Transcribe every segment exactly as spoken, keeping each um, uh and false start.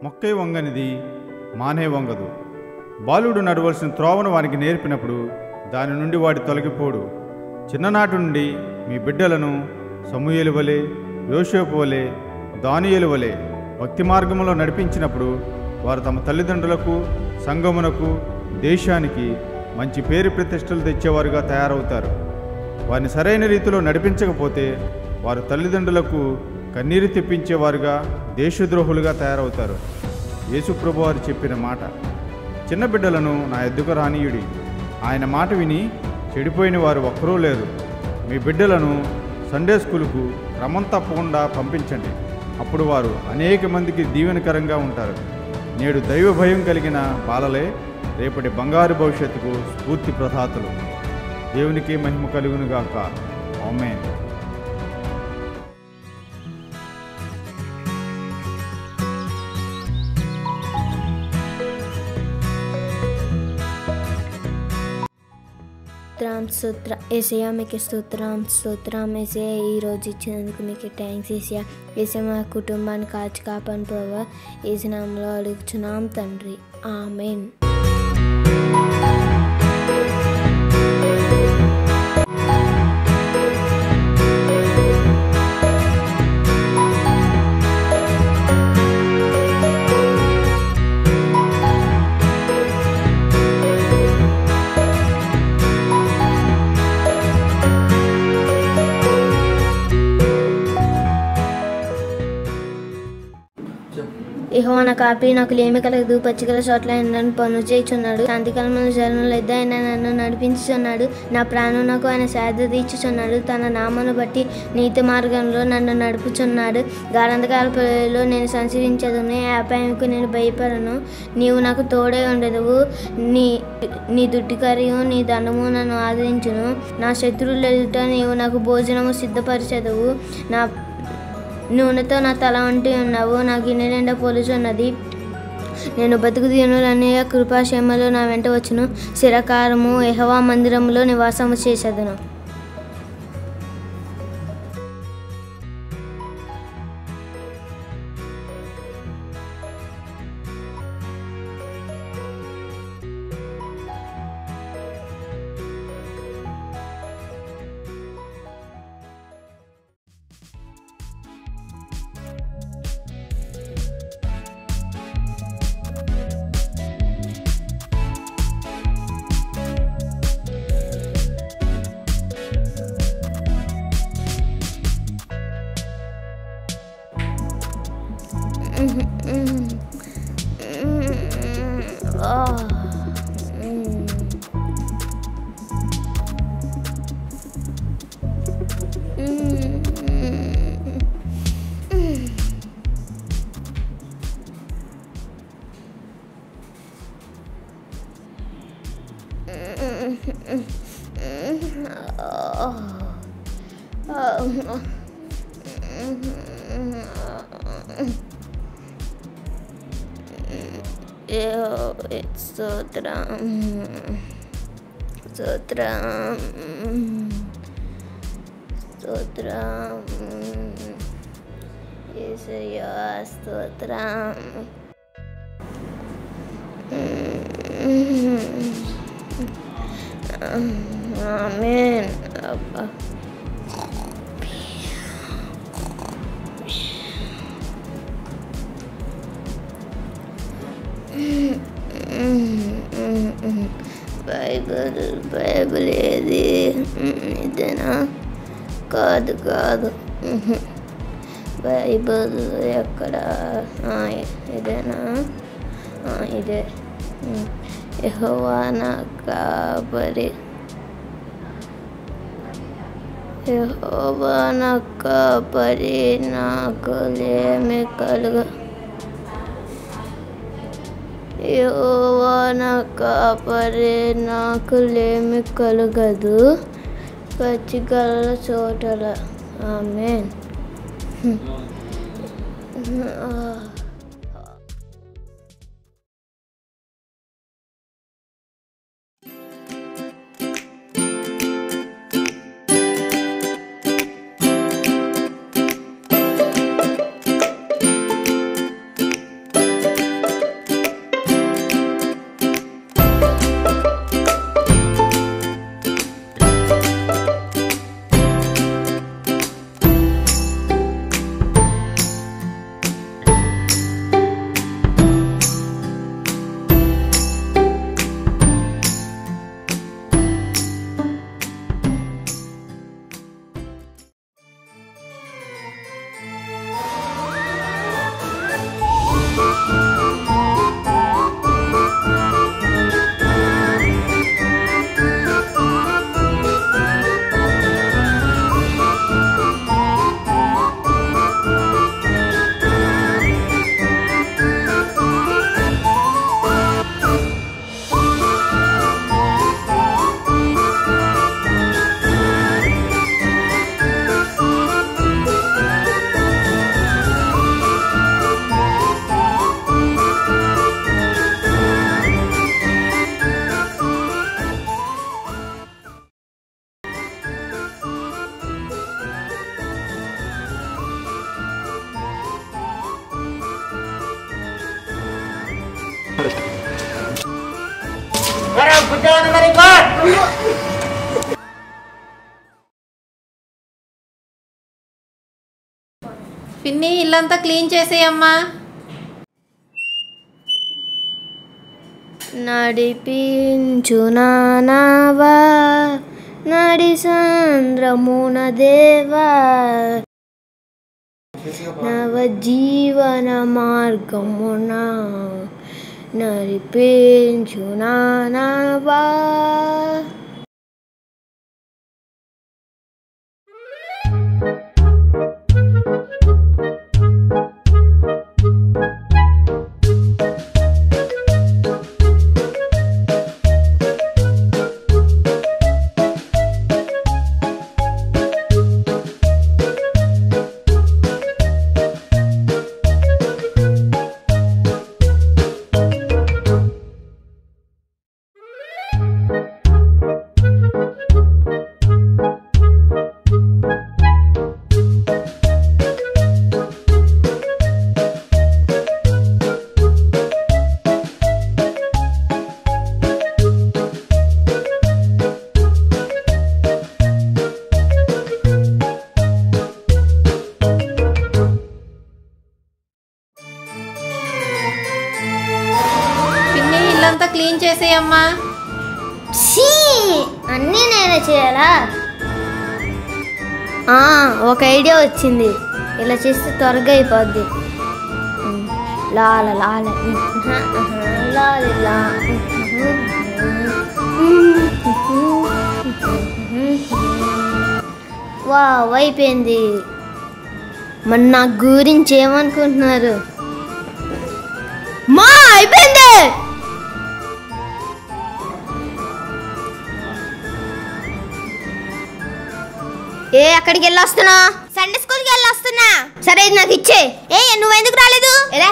మొక్కై వంగనిది మానే వంగదు. బాలుడు నడవలసిన త్రోవను వానికి నేర్పినప్పుడు దాని నుండి వాడి తొలగిపోడు. చిన్ననాటి నుండి మీ బిడ్డలను సమూయేలు వలె, యోసేపు వలె, దానియేలు వలె భక్తి మార్గంలో నడిపించినప్పుడు వారు తమ తల్లిదండ్రులకు, సంఘమునకు, దేశానికి మంచి పేరు ప్రతిష్టలు తెచ్చేవారుగా తయారవుతారు. వారిని సరైన రీతిలో నడిపించకపోతే వారు తల్లిదండ్రులకు కన్నీరు తెప్పించేవారుగా, దేశద్రోహులుగా తయారవుతారు. యేసుప్రభు వారు చెప్పిన మాట, చిన్న బిడ్డలను నా ఎద్దుకు రానీయుడి. ఆయన మాట విని చెడిపోయిన వారు ఒక్కరూ లేరు. మీ బిడ్డలను సండే స్కూలుకు క్రమం తప్పకుండా పంపించండి. అప్పుడు వారు అనేక మందికి దీవెనకరంగా ఉంటారు. నేడు దైవ భయం కలిగిన బాలలే రేపటి బంగారు భవిష్యత్తుకు స్ఫూర్తి ప్రదాతలు. దేవునికి మహిమ కలుగునుగాక. ఆమేన్. స్తోత్రం స్తోత్ర ఏసయ్యా, మీకు స్తోత్రం స్తోత్రం ఏసయ్యా. ఈరోజు ఇచ్చినందుకు మీకు థ్యాంక్స్ ఏసయ్యా. ఏసయ్యా, మా కుటుంబాన్ని కాచి కాపాని ప్రభావ ఏసు నామములో అడుగుచున్నాం తండ్రి. ఆమేన్. యెహోవా నా కాపరి, నాకు లేమి కలగదు. పచ్చికల చోట్ల నన్ను పనులు చేయుచున్నాడు. శాంతికాలమైన జలముల యొద్ద ఆయన నన్ను నడిపించుచున్నాడు. నా ప్రాణం నాకు ఆయన సేద తీర్చుచున్నాడు. తన నామను బట్టి నీతి మార్గంలో నన్ను నడుపుచున్నాడు. గాఢంధకార పొదలో నేను సంచరించదును, ఏ అపాయంకు నేను భయపడను. నీవు నాకు తోడై ఉండెదవు. నీ నీ దుడ్డికరియు నీ దండము నన్ను ఆదరించును. నా శత్రువుల ఎదుట నీవు నాకు భోజనము సిద్ధపరచెదవు. నా నూనెతో నా తల వంటి ఉన్నావు. నా గిన్నె నిండా పొలుచున్నది. నేను బతుకు దీనులనే కృపాక్షేమలు నా వెంట వచ్చును. చిరకాలము యెహోవా మందిరములో నివాసము చేసేదను. స్తోత్రం స్తోత్రం స్తోత్రం యేసయ్యా, స్తోత్రం. ఆమేన్. అబ్బా బైబిల్ బైబిల్ ఏది? ఇదేనా? కాదు కాదు బైబిల్ ఎక్కడ? ఇదేనా? ఇదే. యెహోవా నా కాపరి, యెహోవా నా కాపరి, నాకు లేమి కలుగ. యెహోవా నా కాపరి, నాకు లేమి కలుగదు. పచ్చికల చోటల. ఆమేన్. పిన్ని ఇల్లంతా క్లీన్ చేసేయమ్మా. నడిపించు నానావా నడి సంద్రమున దేవా నవ జీవన మార్గమున నడిపించు నానావా. ఇల్లంతా క్లీన్ చేసేయమ్మా. అన్నీ నేనే చేయాలా? ఒక ఐడియా వచ్చింది, ఇలా చేస్తే త్వరగా అయిపోద్ది. లాల లాల లాల వా అయిపోయింది. మరి నా గురించి ఏమనుకుంటున్నారు? మా అయిపోయింది. ఏ అక్కడికి వెళ్ళి వస్తున్నా? సండే స్కూల్కి వెళ్ళి వస్తున్నా. సరే ఇది నాకు ఇచ్చే. ఏ నువ్వు ఎందుకు రాలేదు? ఎలా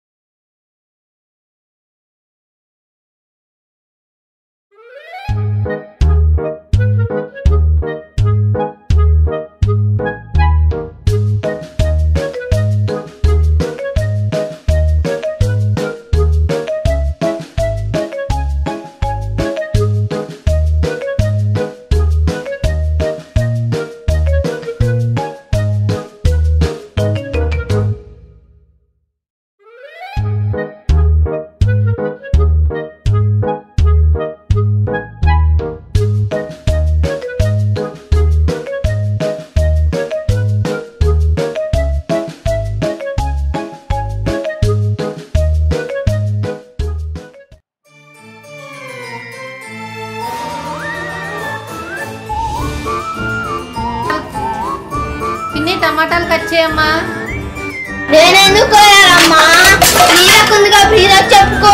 టమాటాలు కట్ చేయమ్మా. నేనెందుకు కోయాలమ్మా? ప్రియకుందిగా ప్రియ చెప్పుకో.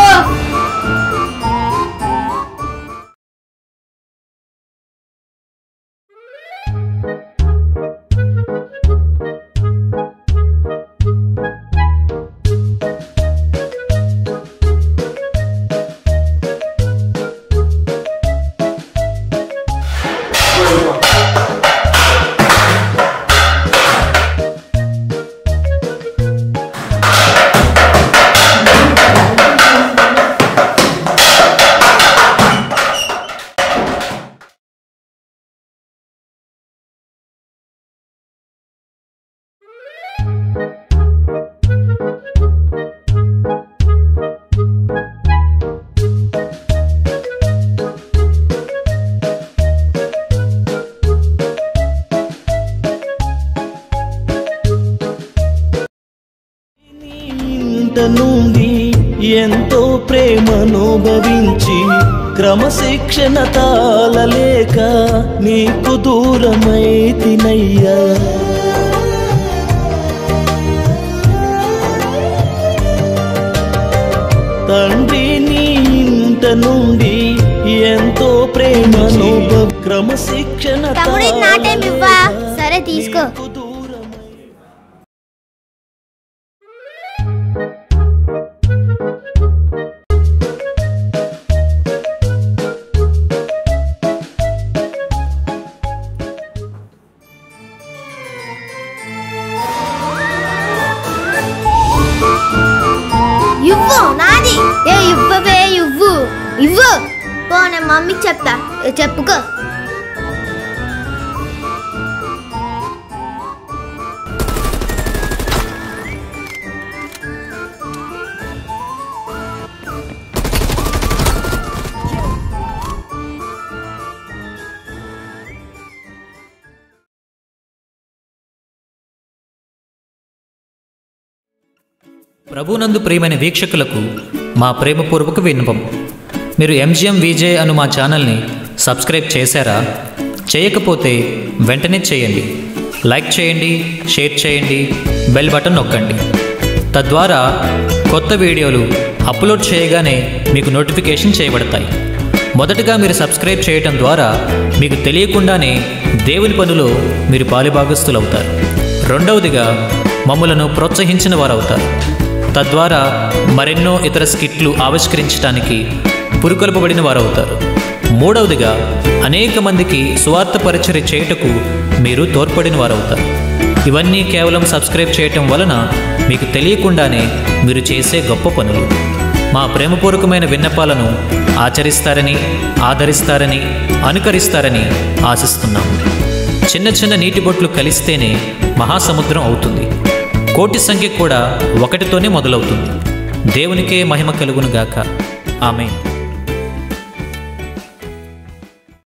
నుండి ఎంతో ప్రేమనుభవించి క్రమశిక్షణ తాళలేక నీకు దూరమైతినయ్యా. తండ్రి నీ ఇంట నుండి ఎంతో ప్రేమనుభవ క్రమశిక్షణ సరే తీసుకో. ఇవ్వు నాది. ఏ ఇవ్వవే ఇవ్వు ఇవ్వు. పో నేను మమ్మీకి చెప్తా. చెప్పుకో. ప్రభునందు ప్రియమైన వీక్షకులకు మా ప్రేమపూర్వక విన్నపం. మీరు ఎంజిఎం విజే అను మా ఛానల్ని సబ్స్క్రైబ్ చేశారా? చేయకపోతే వెంటనే చేయండి. లైక్ చేయండి, షేర్ చేయండి, బెల్ బటన్ నొక్కండి. తద్వారా కొత్త వీడియోలు అప్లోడ్ చేయగానే మీకు నోటిఫికేషన్ చేయబడతాయి. మొదటగా మీరు సబ్స్క్రైబ్ చేయటం ద్వారా మీకు తెలియకుండానే దేవుని పనిలో మీరు పాలుభాగస్తులవుతారు. రెండవదిగా మమ్మలను ప్రోత్సహించిన వారవుతారు. తద్వారా మరెన్నో ఇతర స్కిట్లు ఆవిష్కరించడానికి పురుకొల్పబడిన వారవుతారు. మూడవదిగా అనేక మందికి సువార్త పరిచర్య చేయుటకు మీరు తోడ్పడిన వారవుతారు. ఇవన్నీ కేవలం సబ్స్క్రైబ్ చేయటం వలన మీకు తెలియకుండానే మీరు చేసే గొప్ప పనులు. మా ప్రేమపూర్వకమైన విన్నపాలను ఆచరిస్తారని, ఆదరిస్తారని, అనుకరిస్తారని ఆశిస్తున్నాము. చిన్న చిన్న నీటి బొట్లు కలిస్తేనే మహాసముద్రం అవుతుంది. కోటి సంఖ్య కూడా ఒకటితోనే మొదలవుతుంది. దేవునికే మహిమ కలుగునుగాక. ఆమేన్.